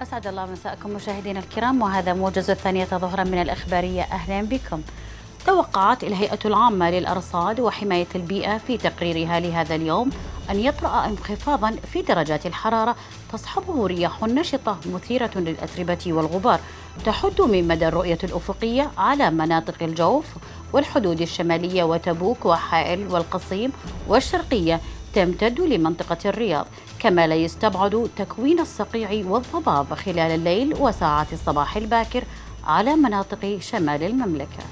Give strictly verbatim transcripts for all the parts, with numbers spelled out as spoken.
أسعد الله مساءكم مشاهدينا الكرام، وهذا موجز الثانية ظهرا من الإخبارية. أهلا بكم. توقعت الهيئة العامة للأرصاد وحماية البيئة في تقريرها لهذا اليوم أن يطرأ انخفاضا في درجات الحرارة تصحبه رياح نشطة مثيرة للأتربة والغبار تحد من مدى الرؤية الأفقية على مناطق الجوف والحدود الشمالية وتبوك وحائل والقصيم والشرقية، تمتد لمنطقة الرياض، كما لا يستبعد تكوين الصقيع والضباب خلال الليل وساعات الصباح الباكر على مناطق شمال المملكة.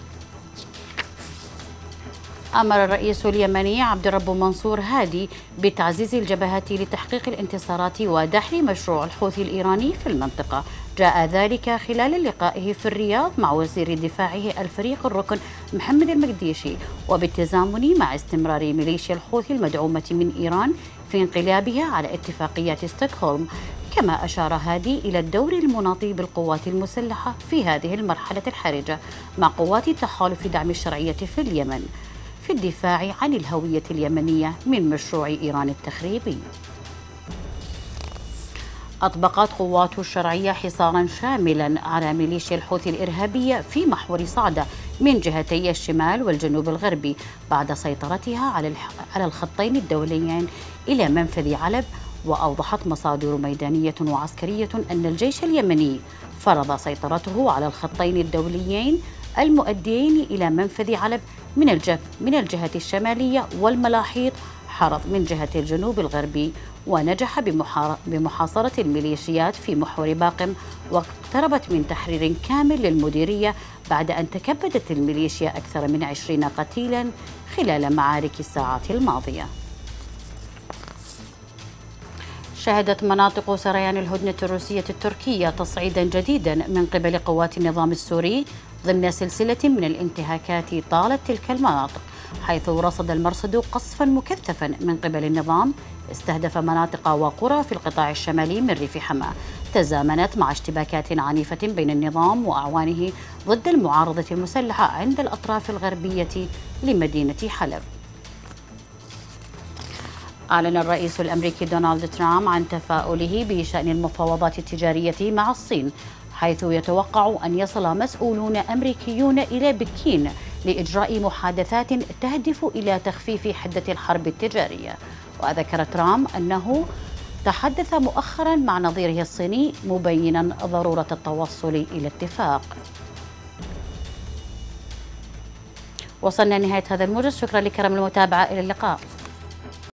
أمر الرئيس اليمني عبد الرب منصور هادي بتعزيز الجبهات لتحقيق الانتصارات ودحر مشروع الحوثي الإيراني في المنطقة. جاء ذلك خلال لقائه في الرياض مع وزير دفاعه الفريق الركن محمد المقديشي، وبالتزامن مع استمرار ميليشيا الحوثي المدعومة من إيران في انقلابها على اتفاقيات ستوكهولم. كما أشار هادي إلى الدور المناطي بالقوات المسلحة في هذه المرحلة الحرجة مع قوات تحالف دعم الشرعية في اليمن في الدفاع عن الهوية اليمنية من مشروع إيران التخريبي. أطبقت قوات الشرعية حصارا شاملا على ميليشيا الحوثي الإرهابية في محور صعدة من جهتي الشمال والجنوب الغربي بعد سيطرتها على على الخطين الدوليين إلى منفذ علب. وأوضحت مصادر ميدانية وعسكرية أن الجيش اليمني فرض سيطرته على الخطين الدوليين المؤديين إلى منفذ علب من الجهة من الجهة الشمالية والملاحيط حرض من جهة الجنوب الغربي، ونجح بمحاصرة الميليشيات في محور باقم، واقتربت من تحرير كامل للمديرية بعد أن تكبدت الميليشيا أكثر من عشرين قتيلا خلال معارك الساعات الماضية. شهدت مناطق سريان الهدنة الروسية التركية تصعيدا جديدا من قبل قوات النظام السوري ضمن سلسلة من الانتهاكات طالت تلك المناطق، حيث رصد المرصد قصفا مكثفا من قبل النظام استهدف مناطق وقرى في القطاع الشمالي من ريف حماة، تزامنت مع اشتباكات عنيفة بين النظام وأعوانه ضد المعارضة المسلحة عند الأطراف الغربية لمدينة حلب. أعلن الرئيس الأمريكي دونالد ترامب عن تفاؤله بشأن المفاوضات التجارية مع الصين، حيث يتوقع أن يصل مسؤولون أمريكيون إلى بكين لإجراء محادثات تهدف إلى تخفيف حدة الحرب التجارية. وذكر ترامب أنه تحدث مؤخرا مع نظيره الصيني مبينا ضرورة التوصل إلى اتفاق. وصلنا لنهاية هذا الموجز، شكرا لكرم المتابعة، إلى اللقاء.